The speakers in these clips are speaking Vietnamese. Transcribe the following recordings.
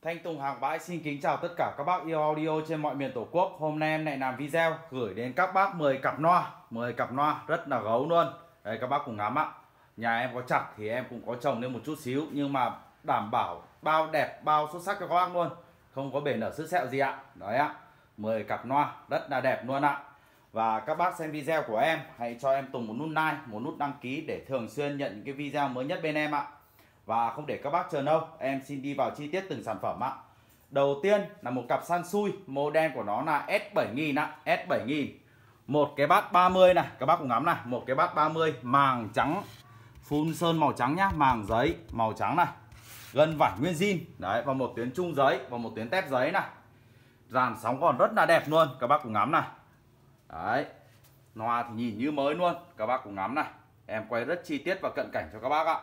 Thanh Tùng Hàng Bãi xin kính chào tất cả các bác yêu audio trên mọi miền Tổ quốc. Hôm nay em lại làm video gửi đến các bác 10 cặp loa rất là gấu luôn. Đây các bác cùng ngắm ạ. Nhà em có chặt thì em cũng có trồng lên một chút xíu, nhưng mà đảm bảo bao đẹp, bao xuất sắc cho các bác luôn. Không có bể nở sứt sẹo gì ạ. Đấy ạ. 10 cặp loa rất là đẹp luôn ạ. Và các bác xem video của em, hãy cho em Tùng một nút like, một nút đăng ký để thường xuyên nhận những cái video mới nhất bên em ạ. Và không để các bác chờ lâu, em xin đi vào chi tiết từng sản phẩm ạ. Đầu tiên là một cặp Sansui, model của nó là S7000 ạ, S7000. Một cái bát 30 này, các bác cùng ngắm này, một cái bát 30 màng trắng, phun sơn màu trắng nhá, màng giấy màu trắng này. Gân vải nguyên zin, đấy, và một tuyến trung giấy và một tuyến tép giấy này. Dàn sóng còn rất là đẹp luôn, các bác cùng ngắm này. Đấy. Loa thì nhìn như mới luôn, các bác cùng ngắm này. Em quay rất chi tiết và cận cảnh cho các bác ạ.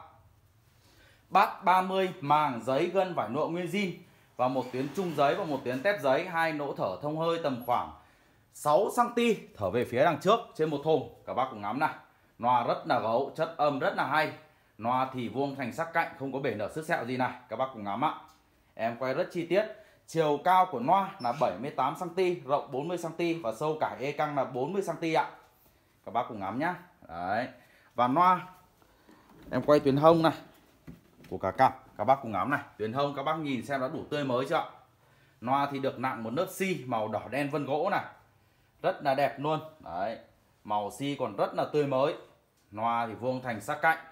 Bát 30 màng giấy gân vải lụa nguyên zin và một tuyến trung giấy và một tuyến tép giấy, hai nỗ thở thông hơi tầm khoảng 6 cm thở về phía đằng trước trên một thùng. Các bác cùng ngắm này. Loa rất là gấu, chất âm rất là hay. Loa thì vuông thành sắc cạnh, không có bể nở sứt sẹo gì này. Các bác cùng ngắm ạ. Em quay rất chi tiết. Chiều cao của loa là 78 cm, rộng 40 cm và sâu cải e căng là 40 cm ạ. Các bác cùng ngắm nhá. Đấy. Và loa em quay tuyến hông này của cả cặp, các bác cùng ngắm này. Tuyến hông các bác nhìn xem nó đủ tươi mới chưa ạ. Loa thì được nặng một lớp xi màu đỏ đen vân gỗ này, rất là đẹp luôn. Đấy, màu xi còn rất là tươi mới. Loa thì vuông thành sắc cạnh.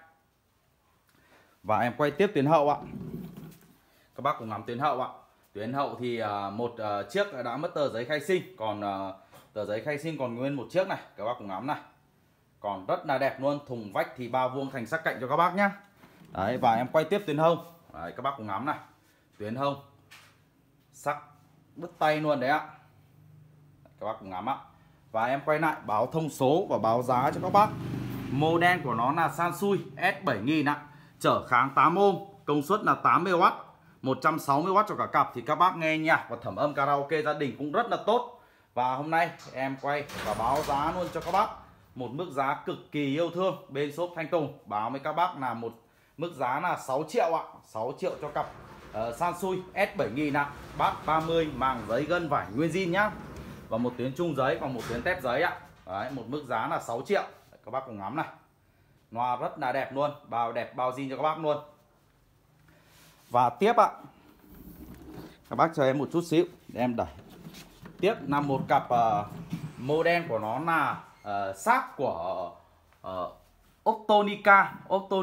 Và em quay tiếp tuyến hậu ạ. Các bác cùng ngắm tuyến hậu ạ. Tuyến hậu thì một chiếc đã mất tờ giấy khai sinh, còn tờ giấy khai sinh còn nguyên một chiếc này. Các bác cùng ngắm này, còn rất là đẹp luôn. Thùng vách thì bao vuông thành sắc cạnh cho các bác nhá. Đấy, và em quay tiếp tuyến hông. Đấy, các bác cùng ngắm này. Tuyến hông sắc bứt tay luôn đấy ạ. Các bác cùng ngắm ạ. Và em quay lại báo thông số và báo giá cho các bác. Model của nó là Sansui S7000 ạ. Trở kháng 8 ohm, công suất là 80W, 160W cho cả cặp. Thì các bác nghe nhạc và thẩm âm karaoke gia đình cũng rất là tốt. Và hôm nay em quay và báo giá luôn cho các bác một mức giá cực kỳ yêu thương. Bên shop Thanh Tùng báo với các bác là một mức giá là 6 triệu ạ. 6 triệu cho cặp Sansui S7000 ạ. Bát 30 màng giấy gân vải nguyên zin nhá. Và một tuyến trung giấy và một tuyến tép giấy ạ. Đấy, một mức giá là 6 triệu. Đấy, các bác cùng ngắm này. Loa rất là đẹp luôn, bao đẹp bao zin cho các bác luôn. Và tiếp ạ, các bác chờ em một chút xíu để em đẩy. Tiếp là một cặp model của nó là sáp của Optonica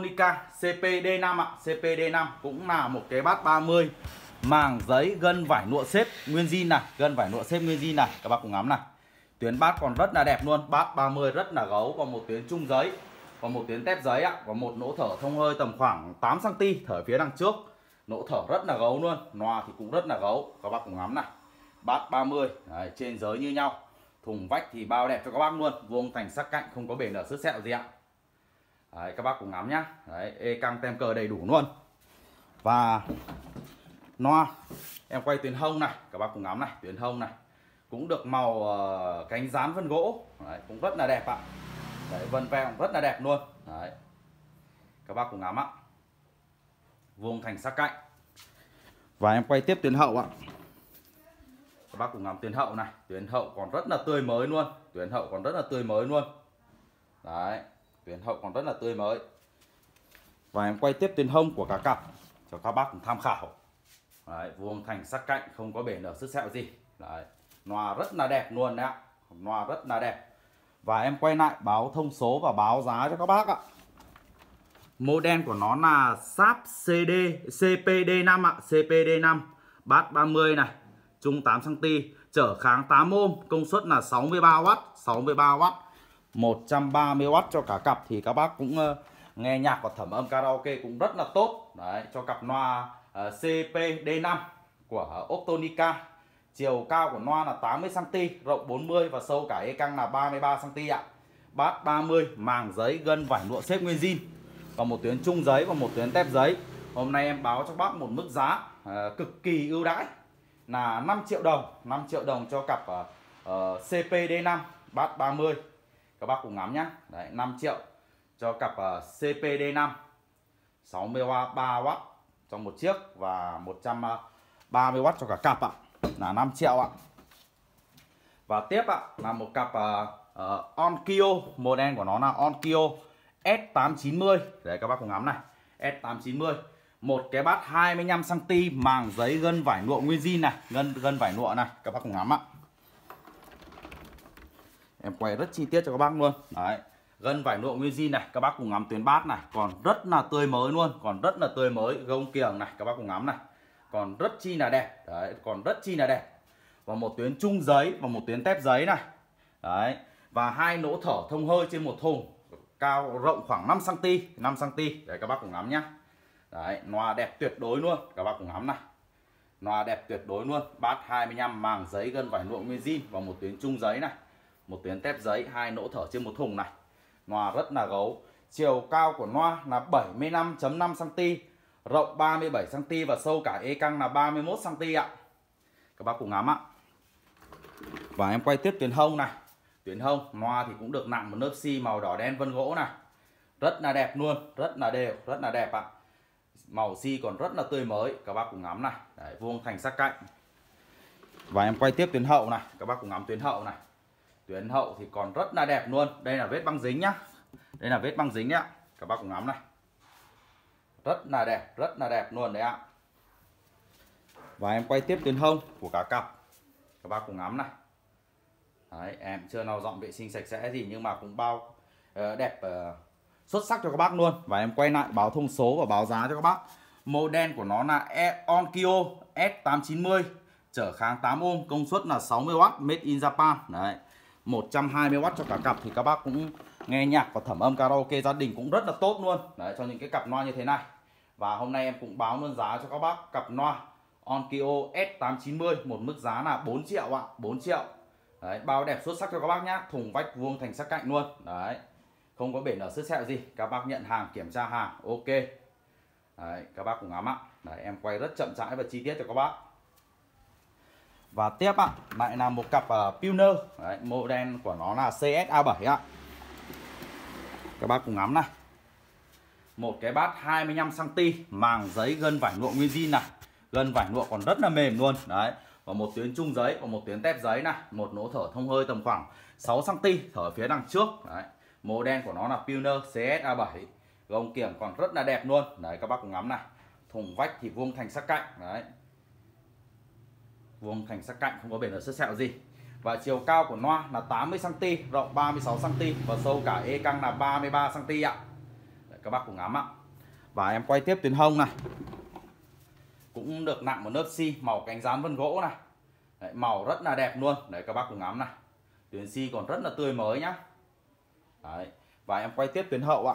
CPD5 ạ. CPD5 cũng là một cái bát 30 màng giấy gân vải lụa xếp nguyên zin này, gân vải lụa xếp nguyên zin này. Các bác cùng ngắm này. Tuyến bát còn rất là đẹp luôn, bát 30 rất là gấu, và một tuyến trung giấy và một tuyến tép giấy ạ, và một nỗ thở thông hơi tầm khoảng 8 cm thở phía đằng trước. Nỗ thở rất là gấu luôn, loa thì cũng rất là gấu. Các bác cùng ngắm này. Bát 30 đấy, trên giới như nhau. Thùng vách thì bao đẹp cho các bác luôn, vuông thành sắc cạnh, không có bể nở sứt sẹo gì ạ. Đấy, các bác cùng ngắm nhá. Đấy, e căng tem cờ đầy đủ luôn. Và loa em quay tuyến hông này, các bác cùng ngắm này. Tuyến hông này cũng được màu cánh dán vân gỗ. Đấy, cũng rất là đẹp ạ. Đấy, vân veo rất là đẹp luôn. Đấy, các bác cùng ngắm ạ. Vuông thành sắc cạnh. Và em quay tiếp tuyến hậu ạ. Các bác cùng ngắm tuyến hậu này. Tuyến hậu còn rất là tươi mới luôn. Tuyến hậu còn rất là tươi mới luôn. Đấy, tuyến hậu còn rất là tươi mới. Và em quay tiếp tuyến hông của cả cặp cho các bác cùng tham khảo. Đấy, vuông thành sắc cạnh, không có bể nở sứt sẹo gì. Đấy, loa rất là đẹp luôn đấy ạ. Loa rất là đẹp. Và em quay lại báo thông số và báo giá cho các bác ạ. Model của nó là sáp CPD5 ạ. CPD5 bát 30 này, trung 8 cm, trở kháng 8 ohm, công suất là 63W, 63W, 130W cho cả cặp. Thì các bác cũng nghe nhạc và thẩm âm karaoke cũng rất là tốt. Đấy, cho cặp loa CPD5 của Optonica. Chiều cao của loa là 80 cm, rộng 40 và sâu cả e căng là 33 cm ạ. Bát 30 màng giấy gân vải lụa xếp nguyên zin và một tuyến trung giấy và một tuyến tép giấy. Hôm nay em báo cho bác một mức giá cực kỳ ưu đãi là 5 triệu đồng. 5 triệu đồng cho cặp CPD5 bát 30. Các bác cùng ngắm nhá. Đấy, 5 triệu cho cặp CPD5 63W trong một chiếc và 30W cho cả cặp ạ, là 5 triệu ạ. Và tiếp ạ là một cặp Onkyo, model của nó là Onkyo S890. Đấy các bác cùng ngắm này, S890. Một cái bát 25 cm màng giấy gân vải lụa nguyên zin này, gân vải lụa này, các bác cùng ngắm ạ. Em quay rất chi tiết cho các bác luôn. Đấy, gân vải lụa nguyên zin này, các bác cùng ngắm tuyến bát này, còn rất là tươi mới luôn, còn rất là tươi mới, gông kiềng này, các bác cùng ngắm này. Còn rất chi là đẹp. Đấy, còn rất chi là đẹp. Và một tuyến chung giấy và một tuyến tép giấy này. Đấy, và hai lỗ thở thông hơi trên một thùng, cao rộng khoảng 5 cm, 5 cm. Đấy các bác cùng ngắm nhá. Đấy, loa đẹp tuyệt đối luôn, các bác cùng ngắm này. Loa đẹp tuyệt đối luôn, bát 25 màng giấy gân vải lụa nguyên zin và một tuyến chung giấy này, một tuyến tép giấy, hai lỗ thở trên một thùng này. Loa rất là gấu. Chiều cao của loa là 75.5 cm, rộng 37 cm và sâu cả ê căng là 31 cm ạ. Các bác cùng ngắm ạ. Và em quay tiếp tuyến hông này. Tuyến hông, loa thì cũng được nặng một lớp xi màu đỏ đen vân gỗ này. Rất là đẹp luôn, rất là đều, rất là đẹp ạ. Màu xi còn rất là tươi mới, các bác cùng ngắm này. Đấy, vuông thành sắc cạnh. Và em quay tiếp tuyến hậu này, các bác cùng ngắm tuyến hậu này. Tuyến hậu thì còn rất là đẹp luôn. Đây là vết băng dính nhá. Đây là vết băng dính nhá. Các bác cùng ngắm này. Rất là đẹp luôn đấy ạ. Và em quay tiếp tuyến hông của cả cặp. Các bác cùng ngắm này. Đấy, em chưa lau dọn vệ sinh sạch sẽ gì nhưng mà cũng bao đẹp xuất sắc cho các bác luôn. Và em quay lại báo thông số và báo giá cho các bác. Model của nó là Onkyo S890, trở kháng 8 ohm, công suất là 60W, made in Japan. Đấy, 120W cho cả cặp thì các bác cũng nghe nhạc và thẩm âm karaoke gia đình cũng rất là tốt luôn. Đấy, cho những cái cặp loa như thế này. Và hôm nay em cũng báo luôn giá cho các bác cặp loa Onkyo S890, một mức giá là 4 triệu ạ, 4 triệu. Đấy, bao đẹp xuất sắc cho các bác nhá, thùng vách vuông thành sắc cạnh luôn. Đấy, không có bể nở sứt sẹo gì, các bác nhận hàng kiểm tra hàng ok. Đấy, các bác cùng ngắm ạ. Đấy, em quay rất chậm rãi và chi tiết cho các bác. Và tiếp ạ, lại là một cặp Pioneer. Đấy, model của nó là CSA7 ạ. Các bác cùng ngắm này. Một cái bát 25 cm màng giấy gân vải lụa nguyên zin này. Gân vải lụa còn rất là mềm luôn. Đấy, và một tuyến chung giấy và một tuyến tép giấy này, một lỗ thở thông hơi tầm khoảng 6 cm thở phía đằng trước. Đấy, model của nó là Pioneer CSA7. Gông kiềng còn rất là đẹp luôn. Đấy, các bác cùng ngắm này. Thùng vách thì vuông thành sắc cạnh. Đấy, vuông thành sắc cạnh, không có bể nở sứt sẹo gì. Và chiều cao của loa là 80 cm, rộng 36 cm và sâu cả ê căng là 33 cm ạ. Đấy, các bác cùng ngắm ạ. Và em quay tiếp tuyến hông này. Cũng được nặng một lớp xi màu cánh rán vân gỗ này. Đấy, màu rất là đẹp luôn. Đấy, các bác cùng ngắm này. Tuyến xi còn rất là tươi mới nhá. Đấy, và em quay tiếp tuyến hậu ạ.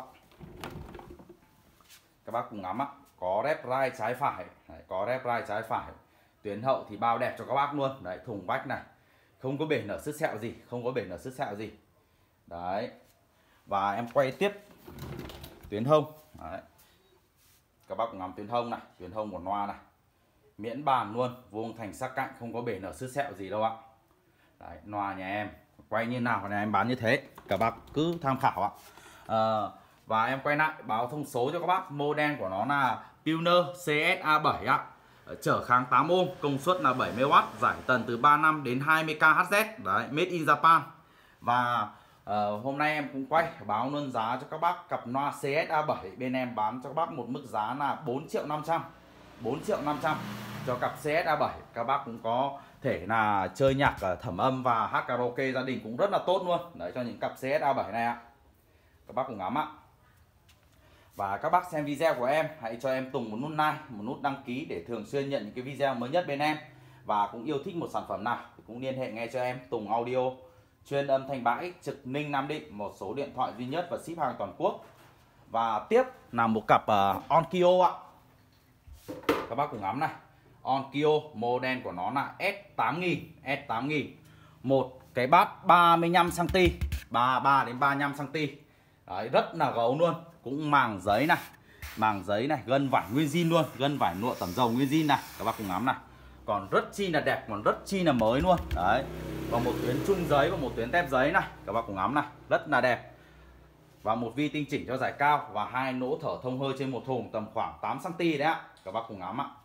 Các bác cùng ngắm ạ. Có rep rai trái phải. Đấy, có rep rai trái phải. Tuyến hậu thì bao đẹp cho các bác luôn. Đấy, thùng vách này, không có bể nở sứt sẹo gì, không có bể nở sứt sẹo gì. Đấy, và em quay tiếp tuyến hông. Đấy, các bác cùng ngắm tuyến hông này, tuyến hông của loa này, miễn bàn luôn, vuông thành sắc cạnh, không có bể nở sứt sẹo gì đâu ạ. Đấy, loa nhà em quay như nào này em bán như thế, các bác cứ tham khảo ạ. Và em quay lại báo thông số cho các bác. Model của nó là Pioneer CSA7 ạ. Trở kháng 8 ohm, công suất là 70W, giải tần từ 35 đến 20 kHz. Đấy, made in Japan. Và hôm nay em cũng quay báo luôn giá cho các bác cặp loa CSA7. Bên em bán cho các bác một mức giá là 4.500.000. 4.500.000 cho cặp CSA7. Các bác cũng có thể là chơi nhạc thẩm âm và hát karaoke gia đình cũng rất là tốt luôn. Đấy, cho những cặp CSA7 này ạ. Các bác cùng ngắm ạ. Và các bác xem video của em, hãy cho em Tùng một nút like, một nút đăng ký để thường xuyên nhận những cái video mới nhất bên em. Và cũng yêu thích một sản phẩm nào thì cũng liên hệ ngay cho em Tùng Audio, chuyên âm thanh bãi, Trực Ninh, Nam Định, một số điện thoại duy nhất và ship hàng toàn quốc. Và tiếp là một cặp Onkyo ạ. Các bác cùng ngắm này. Onkyo, model của nó là S8000, S8000. Một cái bát 35 cm, 33 đến 35 cm. Đấy, rất là gấu luôn. Cũng màng giấy này, màng giấy này, gân vải nguyên zin luôn, gân vải lụa tẩm dầu nguyên zin này, các bác cùng ngắm này. Còn rất chi là đẹp, còn rất chi là mới luôn. Đấy, và một tuyến chung giấy và một tuyến tép giấy này, các bác cùng ngắm này, rất là đẹp. Và một vi tinh chỉnh cho giải cao và hai lỗ thở thông hơi trên một thùng tầm khoảng 8 cm đấy ạ. Các bác cùng ngắm ạ.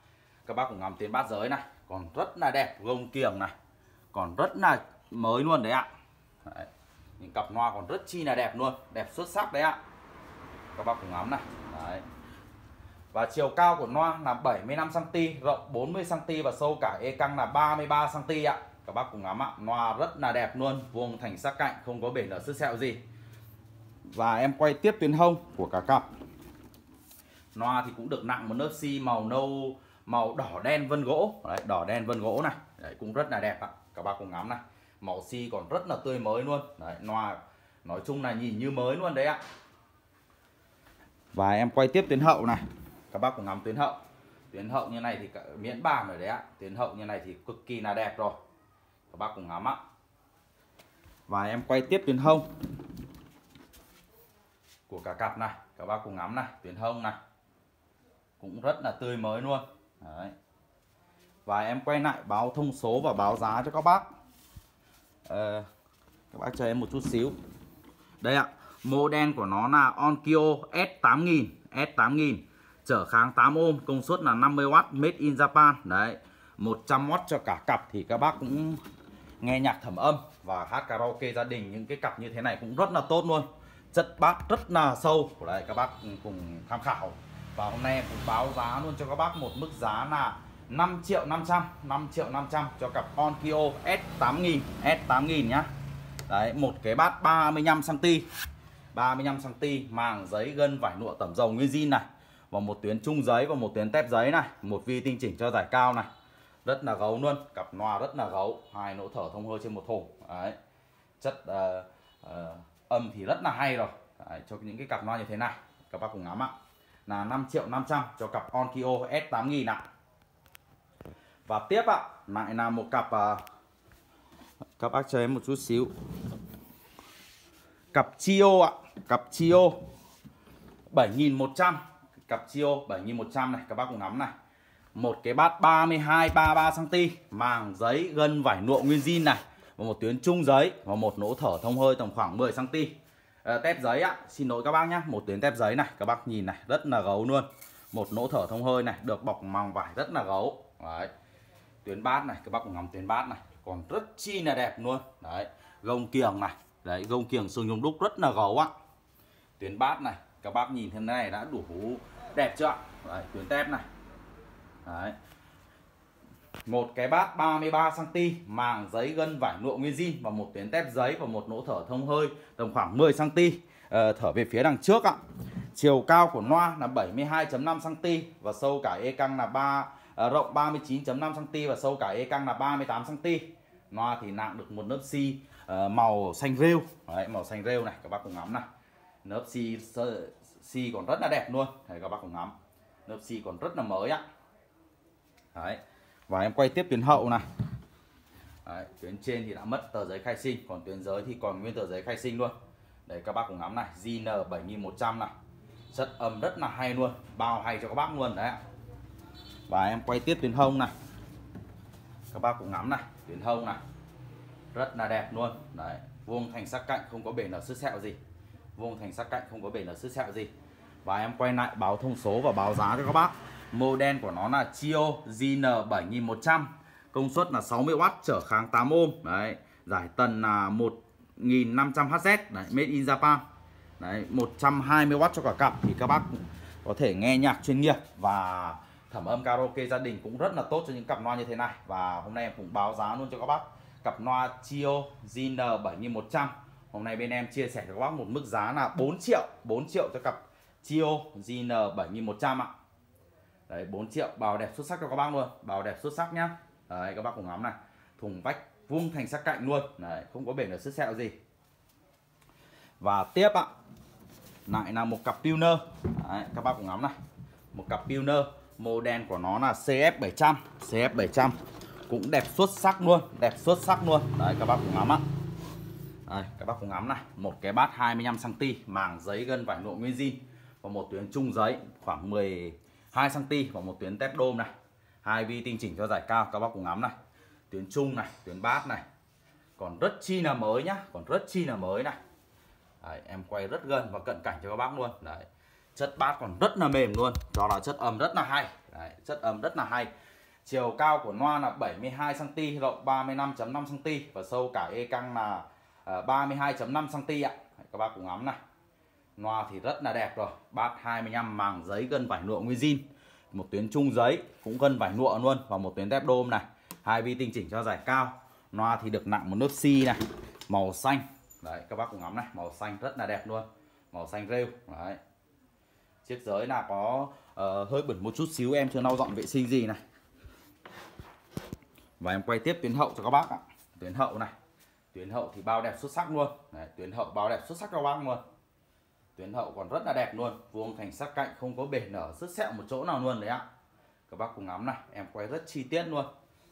các bác cùng ngắm tuyến bát giới này, còn rất là đẹp, gông kiềng này, còn rất là mới luôn đấy ạ. Đấy. Những cặp loa còn rất chi là đẹp luôn, đẹp xuất sắc đấy ạ. Các bác cùng ngắm này. Đấy. Và chiều cao của loa là 75 cm, rộng 40 cm và sâu cả ê căng là 33 cm ạ. Các bác cùng ngắm ạ, loa rất là đẹp luôn, vuông thành sắc cạnh, không có bể nở sứt sẹo gì. Và em quay tiếp tuyến hông của cả cặp. Loa thì cũng được nặng một lớp xi màu nâu, màu đỏ đen vân gỗ. Đấy, đỏ đen vân gỗ này. Đấy, cũng rất là đẹp ạ. Các bác cùng ngắm này. Màu xi còn rất là tươi mới luôn. Đấy, loa nói chung là nhìn như mới luôn đấy ạ. Và em quay tiếp tuyến hậu này. Các bác cùng ngắm tuyến hậu. Tuyến hậu như này thì miễn bàn rồi đấy ạ. Tuyến hậu như này thì cực kỳ là đẹp rồi. Các bác cùng ngắm ạ. Và em quay tiếp tuyến hông của cả cặp này. Các bác cùng ngắm này. Tuyến hông này cũng rất là tươi mới luôn. Đấy. Và em quay lại báo thông số và báo giá cho các bác. Các bác cho em một chút xíu. Đây ạ. Model của nó là Onkyo S8000. S8000 trở kháng 8 ohm, công suất là 50W, made in Japan. Đấy, 100W cho cả cặp thì các bác cũng nghe nhạc thẩm âm và hát karaoke gia đình. Những cái cặp như thế này cũng rất là tốt luôn. Chất bát rất là sâu. Đấy, các bác cùng tham khảo. Và hôm nay em cũng báo giá luôn cho các bác một mức giá là 5.500.000. 5.500.000 cho cặp Onkyo S8000. S8000 nhá. Đấy, một cái bát 35 cm. 35 cm, màng giấy gân vải lụa tẩm dầu nguyên zin này. Và một tuyến trung giấy và một tuyến tép giấy này, một vi tinh chỉnh cho giải cao này. Rất là gấu luôn, cặp loa rất là gấu, 2 nỗ thở thông hơi trên một thùng. Đấy. Chất âm thì rất là hay rồi. Đấy, cho những cái cặp loa như thế này, các bác cùng ngắm ạ. Là 5.500.000 cho cặp Onkyo S8000 ạ. Và tiếp ạ, lại là một cặp các bác cho em một chút xíu. Cặp Chio ạ, cặp Chio 7100. Cặp Chio 7100 này, các bác cùng ngắm này. Một cái bát 33 cm, màng giấy gân vải lụa nguyên zin này, và một tuyến trung giấy và một nỗ thở thông hơi tầm khoảng 10 cm. Tép giấy ạ, xin lỗi các bác nhé, một tuyến tép giấy này, các bác nhìn này, rất là gấu luôn. Một nỗ thở thông hơi này, được bọc màng vải rất là gấu. Đấy. Tuyến bát này, các bác cùng ngắm tuyến bát này, còn rất chi là đẹp luôn. Đấy, gông kiềng này, đấy, gông kiềng xương nhung đúc rất là gấu ạ. Tuyến bát này, các bác nhìn thế này đã đủ đẹp chưa ạ? Đấy, tuyến tép này. Đấy. Một cái bát 33 cm, màng giấy gân vải lụa nguyên zin và một tuyến tép giấy và một nỗ thở thông hơi tầm khoảng 10 cm. Thở về phía đằng trước ạ. Chiều cao của loa là 72.5 cm và sâu cả ê căng là rộng 39.5 cm và sâu cả ê căng là 38 cm. Loa thì nặng được một lớp xi màu xanh rêu. Đấy, màu xanh rêu này, các bác cùng ngắm này. Lớp xi còn rất là đẹp luôn. Đấy, các bác cùng ngắm. Lớp xi còn rất là mới ạ. Đấy. Và em quay tiếp tuyến hậu này. Đấy, tuyến trên thì đã mất tờ giấy khai sinh, còn tuyến dưới thì còn nguyên tờ giấy khai sinh luôn. Đấy, các bác cùng ngắm này, JN 7100 này. Chất âm rất là hay luôn, bao hay cho các bác luôn đấy ạ. Và em quay tiếp tuyến hông này. Các bác cùng ngắm này, tuyến hông này. Rất là đẹp luôn. Đấy, vuông thành sắc cạnh, không có bể nở sứt sẹo gì. Vuông thành sắc cạnh, không có bể nở sứt sẹo gì. Và em quay lại báo thông số và báo giá cho các bác. Model của nó là Chio JN 7100. Công suất là 60W, trở kháng 8 ohm. Đấy, giải tần là 1500Hz. Đấy, made in Japan. Đấy, 120W cho cả cặp thì các bác có thể nghe nhạc chuyên nghiệp và thẩm âm karaoke gia đình cũng rất là tốt cho những cặp loa như thế này. Và hôm nay em cũng báo giá luôn cho các bác cặp loa Chio JN 7100. Hôm nay bên em chia sẻ cho các bác một mức giá là 4 triệu. 4 triệu cho cặp Chio JN 7100 ạ. Đấy, 4 triệu, bào đẹp xuất sắc cho các bác luôn. Bào đẹp xuất sắc nhá. Đấy, các bác cùng ngắm này. Thùng vách vuông thành sắc cạnh luôn. Đấy, không có bể nở sứt sẹo gì. Và tiếp ạ, lại là một cặp tuner. Đấy, các bác cùng ngắm này. Một cặp tuner, model của nó là CF700. CF700 cũng đẹp xuất sắc luôn, đẹp xuất sắc luôn. Đấy, các bác cùng ngắm ạ. Đây, các bác cùng ngắm này, một cái bát 25 cm, màng giấy gân vải lụa nguyên zin và một tuyến trung giấy khoảng 12 cm và một tuyến tép đôm này. 2 vi tinh chỉnh cho giải cao, các bác cùng ngắm này. Tuyến trung này, tuyến bát này. Còn rất chi là mới nhá, còn rất chi là mới này. Đấy, em quay rất gần và cận cảnh cho các bác luôn. Đấy. Chất bát còn rất là mềm luôn, do là chất âm rất là hay. Đấy, chất âm rất là hay. Chiều cao của noa là 72 cm, rộng 35,5 cm và sâu cả e căng là 32,5 cm ạ. Các bác cùng ngắm này. Noa thì rất là đẹp rồi, bát 25 màng giấy gân vải lụa nguyên zin, một tuyến trung giấy cũng gân vải lụa luôn và một tuyến tép đôm này, hai vi tinh chỉnh cho giải cao. Noa thì được nặng một lớp xi này, màu xanh. Đấy các bác cùng ngắm này, màu xanh rất là đẹp luôn, màu xanh rêu. Đấy. Chiếc giới là có hơi bẩn một chút xíu, em chưa lau dọn vệ sinh gì này. Và em quay tiếp tuyến hậu cho các bác ạ. Tuyến hậu này, tuyến hậu thì bao đẹp xuất sắc luôn. Đấy, tuyến hậu bao đẹp xuất sắc cho các bác luôn. Tuyến hậu còn rất là đẹp luôn, vuông thành sắc cạnh, không có bể nở sứt sẹo một chỗ nào luôn đấy ạ. Các bác cùng ngắm này, em quay rất chi tiết luôn.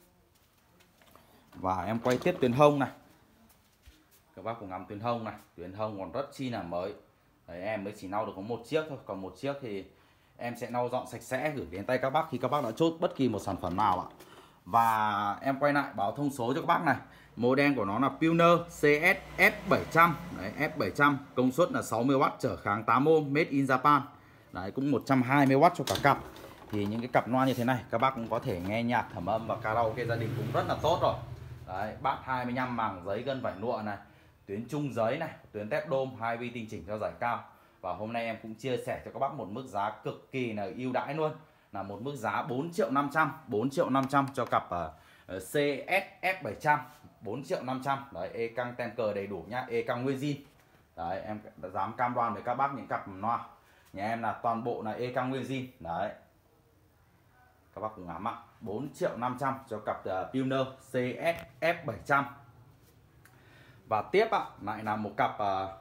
Và em quay tiếp tuyến hông này. Các bác cùng ngắm tuyến hông này, tuyến hông còn rất chi là mới. Đấy, em mới chỉ lau được có một chiếc thôi, còn một chiếc thì em sẽ lau dọn sạch sẽ gửi đến tay các bác khi các bác đã chốt bất kỳ một sản phẩm nào ạ. Và em quay lại báo thông số cho các bác này. Model của nó là Pioneer CS F700. Đấy, F700 công suất là 60W, trở kháng 8 ohm, made in Japan. Đấy, cũng 120W cho cả cặp. Thì những cái cặp loa như thế này các bác cũng có thể nghe nhạc thẩm âm và karaoke gia đình cũng rất là tốt rồi. Đấy, bát 25 màng giấy gân vải lụa này, tuyến trung giấy này, tuyến tép đôm, hai vi tinh chỉnh cho giải cao. Và hôm nay em cũng chia sẻ cho các bác một mức giá cực kỳ là ưu đãi luôn, là một mức giá 4.500.000 cho cặp CS F700, 4.500.000. Đấy, e căng tem cờ đầy đủ nhá, e căng nguyên zin. Đấy, em dám cam đoan với các bác những cặp loa nhà em là toàn bộ là e căng nguyên zin. Đấy, các bác cùng ngắm ạ, 4.500.000 cho cặp Pioneer CS F700. Và tiếp ạ, lại là một cặp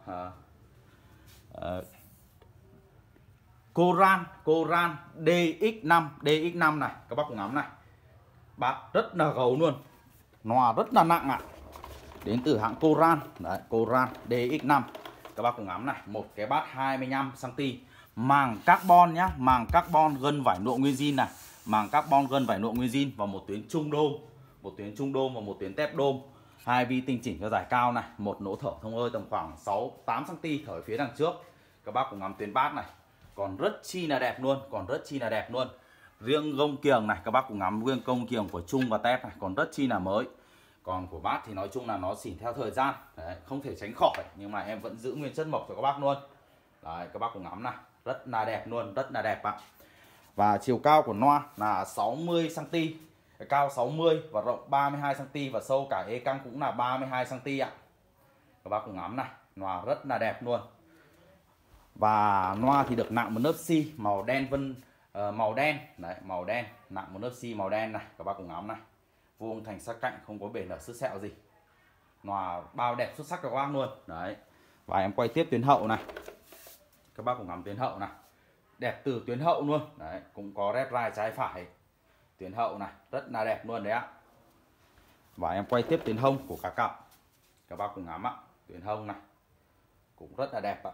Coran DX5 này. Các bác cùng ngắm này, bát rất là gấu luôn, loa rất là nặng ạ, đến từ hãng Coran. Đấy, Coran DX5. Các bác cùng ngắm này, một cái bát 25 cm, màng carbon nhá, màng carbon gân vải lụa nguyên zin này, màng carbon gân vải lụa nguyên zin và một tuyến trung đôm, một tuyến trung đôm và một tuyến tép đôm, hai vi tinh chỉnh cho giải cao này, một lỗ thở thông hơi tầm khoảng 6-8 cm thở phía đằng trước. Các bác cùng ngắm tuyến bát này, còn rất chi là đẹp luôn, còn rất chi là đẹp luôn. Riêng gông kiềng này, các bác cùng ngắm riêng gông kiềng của chung và tép này còn rất chi là mới. Còn của bát thì nói chung là nó xỉn theo thời gian. Đấy, không thể tránh khỏi, nhưng mà em vẫn giữ nguyên chất mộc cho các bác luôn. Đấy, các bác cùng ngắm này, rất là đẹp luôn, rất là đẹp ạ. Và chiều cao của loa là 60 cm, cao 60 và rộng 32 cm và sâu cả e căng cũng là 32 cm ạ. Các bác cùng ngắm này, loa rất là đẹp luôn. Và loa thì được nặng một lớp xi màu đen màu đen, đấy, màu đen, nặng một lớp xi màu đen này. Các bác cùng ngắm này, vuông thành sắc cạnh, không có bể nở sứt sẹo gì, loa bao đẹp xuất sắc cho các bác luôn. Đấy. Và em quay tiếp tuyến hậu này, các bác cùng ngắm tuyến hậu này, đẹp từ tuyến hậu luôn. Đấy, cũng có rep rai trái phải, tuyến hậu này rất là đẹp luôn đấy ạ. Và em quay tiếp tuyến hông của cả cặp, các bác cùng ngắm ạ, tuyến hông này cũng rất là đẹp ạ.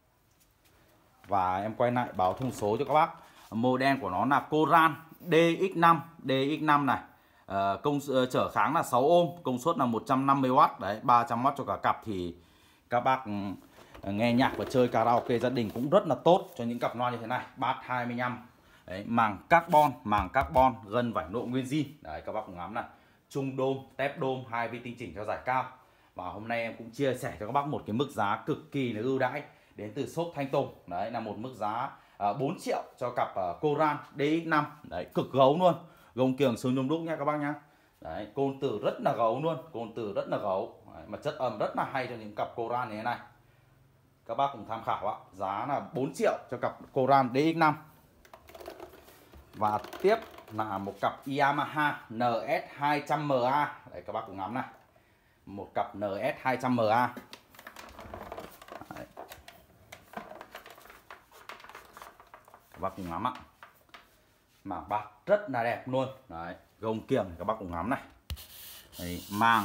Và em quay lại báo thông số cho các bác. Model của nó là Coran DX5 này, trở kháng là 6 ohm, công suất là 150W. Đấy, 300W cho cả cặp. Thì các bác nghe nhạc và chơi karaoke gia đình cũng rất là tốt cho những cặp loa như thế này. Bát 25. Đấy, màng carbon gân vải lụa nguyên zin. Đấy, các bác cùng ngắm này, trung đôm, tép đôm, hai vi tinh chỉnh cho giải cao. Và hôm nay em cũng chia sẻ cho các bác một cái mức giá cực kỳ là ưu đãi đến từ shop Thanh Tùng. Đấy là một mức giá 4 triệu cho cặp Coran DX5. Đấy, cực gấu luôn, gông kiềng sừng nhôm đúc nha các bác nhá. Đấy, côn từ rất là gấu luôn, côn từ rất là gấu. Đấy, mà chất âm rất là hay cho những cặp Coran như thế này. Các bác cùng tham khảo ạ. Giá là 4 triệu cho cặp Coran DX5. Và tiếp là một cặp Yamaha NS200MA. Đấy, các bác cùng ngắm này, một cặp NS200MA. Đấy, các bác cùng ngắm ạ, màng bạc rất là đẹp luôn. Đấy, gông kiềng các bác cùng ngắm này. Đấy,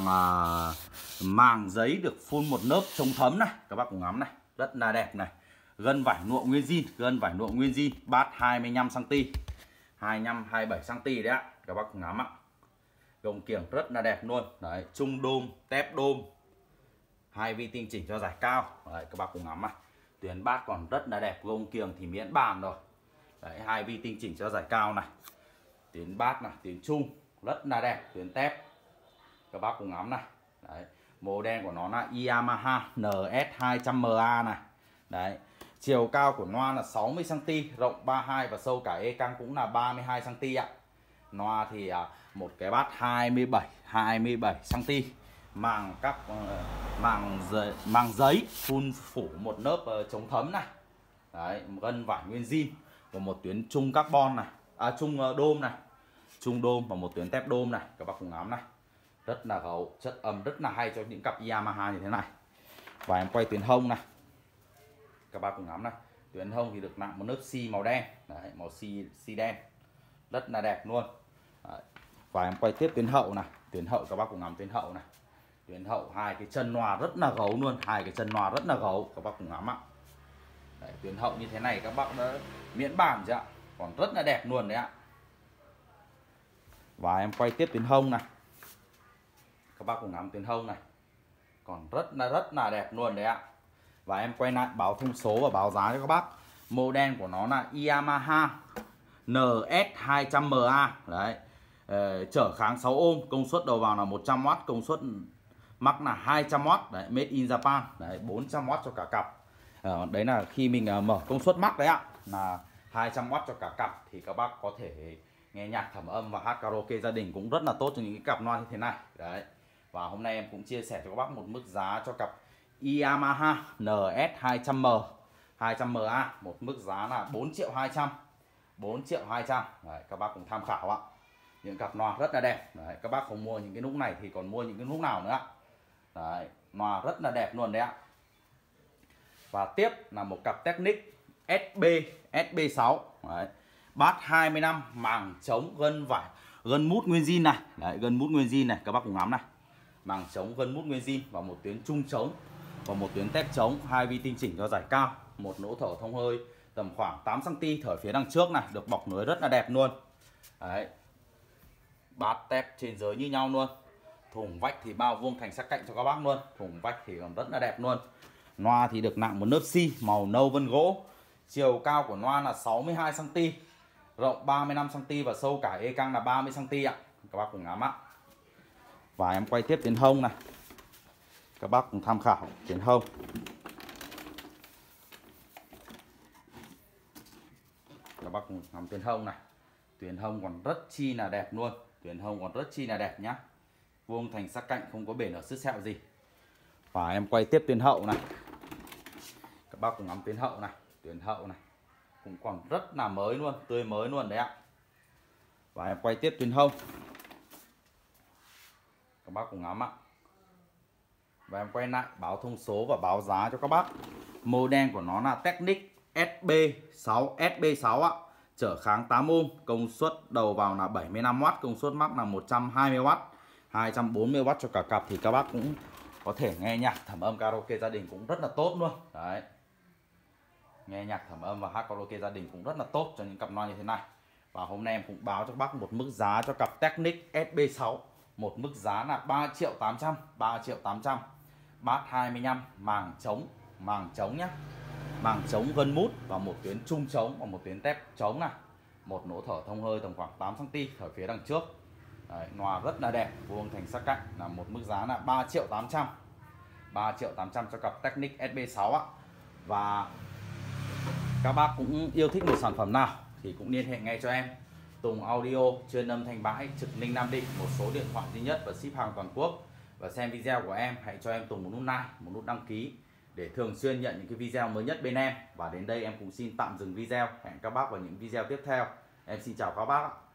màng giấy được phun một lớp chống thấm này, các bác cùng ngắm này, rất là đẹp này. Gân vải lụa nguyên zin, bát 25 cm, 25-27 cm đấy ạ. Các bác cùng ngắm ạ. Gông kiềng rất là đẹp luôn. Đấy, trung đôm, tép đôm, hai vi tinh chỉnh cho giải cao. Đấy, các bác cùng ngắm ạ. Tuyến bát còn rất là đẹp, gông kiềng thì miễn bàn rồi. Đấy, hai vi tinh chỉnh cho giải cao này. Tuyến bát này, tuyến trung rất là đẹp, tuyến tép các bác cùng ngắm này. Đấy, màu đen của nó là Yamaha NS200MA này. Đấy, chiều cao của loa là 60 cm, rộng 32 và sâu cả e căng cũng là 32 cm ạ. Loa thì một cái bát 27 cm, màng các màng giấy phun phủ một lớp chống thấm này. Đấy, gân vải nguyên zin và một tuyến trung carbon này, trung đôm này, trung đôm và một tuyến tép đôm này các bác cùng ngắm này. Rất là gấu, chất âm rất là hay cho những cặp Yamaha như thế này. Và em quay tuyến hông này, các bác cùng ngắm này. Tuyến hông thì được nặng một lớp xi màu đen. Đấy, màu xi đen rất là đẹp luôn. Đấy. Và em quay tiếp tuyến hậu này. Tuyến hậu các bác cùng ngắm tuyến hậu này. Tuyến hậu hai cái chân loa rất là gấu luôn, hai cái chân loa rất là gấu các bác cùng ngắm ạ. Đấy, tuyến hậu như thế này các bác đã miễn bàn chưa ạ, còn rất là đẹp luôn đấy ạ. Và em quay tiếp tuyến hông này, các bác cùng ngắm tuyến hông này, còn rất là đẹp luôn đấy ạ. Và em quay lại báo thông số và báo giá cho các bác. Màu đen của nó là Yamaha NS200MA. Đấy, chở kháng 6 ohm, công suất đầu vào là 100W, công suất mắc là 200W. Đấy, made in Japan. Đấy, 400W cho cả cặp. Đấy là khi mình mở công suất mắc đấy ạ, là 200W cho cả cặp thì các bác có thể nghe nhạc thẩm âm và hát karaoke gia đình cũng rất là tốt cho những cái cặp loa như thế này. Đấy. Và hôm nay em cũng chia sẻ cho các bác một mức giá cho cặp Yamaha NS200MA, một mức giá là 4.200.000. 4.200.000. Đấy, các bác cùng tham khảo ạ. Những cặp loa rất là đẹp. Đấy, các bác không mua những cái nút này thì còn mua những cái nút nào nữa ạ. Đấy, loa rất là đẹp luôn đấy ạ. Và tiếp là một cặp Technic SB6. Đấy, bát 25, màng chống gân vải, gân mút nguyên zin này. Đấy, gân mút nguyên zin này các bác cùng ngắm này. Màng chống gân mút nguyên zin và một tuyến trung chống và một tuyến tép chống, hai vi tinh chỉnh cho giải cao, một lỗ thở thông hơi tầm khoảng 8 cm thở phía đằng trước này, được bọc lưới rất là đẹp luôn. Đấy, bát tép trên dưới như nhau luôn. Thùng vách thì bao vuông thành sắc cạnh cho các bác luôn. Thùng vách thì còn rất là đẹp luôn. Loa thì được nặng một lớp xi màu nâu vân gỗ. Chiều cao của loa là 62 cm, rộng 35 cm và sâu cả e căng là 30 cm ạ. Các bác cùng ngắm ạ. Và em quay tiếp tuyến hông này, các bác cùng tham khảo tuyến hông. Các bác cùng ngắm tuyến hông này. Tuyến hông còn rất chi là đẹp luôn. Tuyến hông còn rất chi là đẹp nhá. Vuông thành sắc cạnh, không có bể nở sứt sẹo gì. Và em quay tiếp tuyến hậu này, các bác cùng ngắm tuyến hậu này. Tuyến hậu này cũng còn rất là mới luôn, tươi mới luôn đấy ạ. Và em quay tiếp tuyến hông, các bác cùng ngắm ạ. Và em quay lại báo thông số và báo giá cho các bác. Màu đen của nó là Technic SB6 ạ. Chở kháng 8 ohm, công suất đầu vào là 75W, công suất mắc là 120W, 240W cho cả cặp thì các bác cũng có thể nghe nhạc thẩm âm karaoke gia đình cũng rất là tốt luôn. Đấy, nghe nhạc thẩm âm và hát karaoke gia đình cũng rất là tốt cho những cặp loa như thế này. Và hôm nay em cũng báo cho các bác một mức giá cho cặp Technic SB6, một mức giá là 3.800.000. 3.800.000. Bát 25, màng chống nhá, màng chống gân mút và một tuyến trung chống và một tuyến tép chống này, một lỗ thở thông hơi tầm khoảng 8 cm ở phía đằng trước. Đấy, loa rất là đẹp, vuông thành sắc cạnh, là một mức giá là 3.800.000. 3.800.000 cho cặp Technic SB6 ạ. Và các bác cũng yêu thích một sản phẩm nào thì cũng liên hệ ngay cho em. Tùng Audio, chuyên âm thanh bãi, Trực Ninh Nam Định, một số điện thoại duy nhất và ship hàng toàn quốc. Và xem video của em, hãy cho em Tùng một nút like, một nút đăng ký để thường xuyên nhận những cái video mới nhất bên em. Và đến đây em cũng xin tạm dừng video. Hẹn các bác vào những video tiếp theo. Em xin chào các bác ạ.